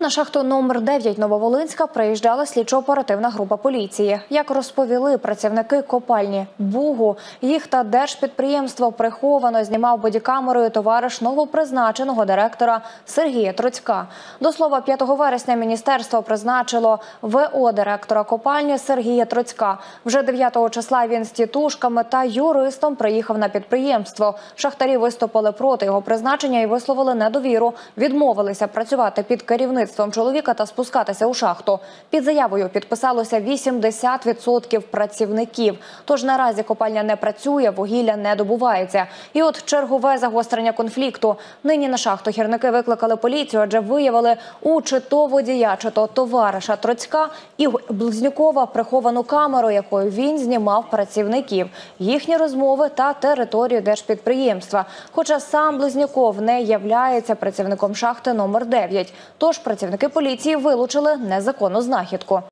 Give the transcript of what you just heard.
На шахту номер 9 Нововолинська приїжджала слідчо-оперативна група поліції. Як розповіли працівники копальні Бугу, їх та держпідприємство приховано знімав бодікамерою товариш новопризначеного директора Сергія Троцька. До слова, 5 вересня міністерство призначило ВО директора копальні Сергія Троцька. Вже 9 числа він з тітушками та юристом приїхав на підприємство. Шахтарі виступили проти його призначення і висловили недовіру, відмовилися працювати під керівництвом чоловіка та спускатися у шахту. Під заявою підписалося 80% працівників. Тож наразі копальня не працює, вугілля не добувається. І от чергове загострення конфлікту. Нині на шахту гірники викликали поліцію, адже виявили у чи то водія, чи то товариша Троцька і Близнюкова приховану камеру, якою він знімав працівників, їхні розмови та територію держпідприємства. Хоча сам Близнюков не являється працівником шахти номер 9. Тож працівники поліції вилучили незаконну знахідку.